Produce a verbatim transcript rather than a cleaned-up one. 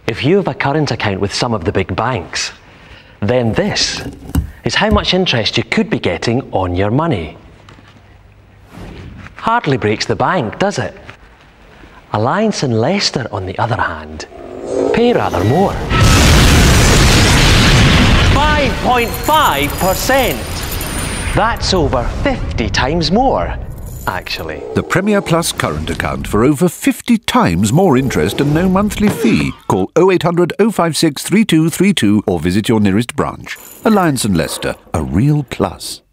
If you have a current account with some of the big banks, then this is how much interest you could be getting on your money. Hardly breaks the bank, does it? Alliance and Leicester, on the other hand, pay rather more. five point five percent! That's over fifty times more, actually. The Premier Plus current account for over fifty times more interest and no monthly fee. Call oh eight hundred, oh five six, three two three two or visit your nearest branch. Alliance and Leicester, a real plus.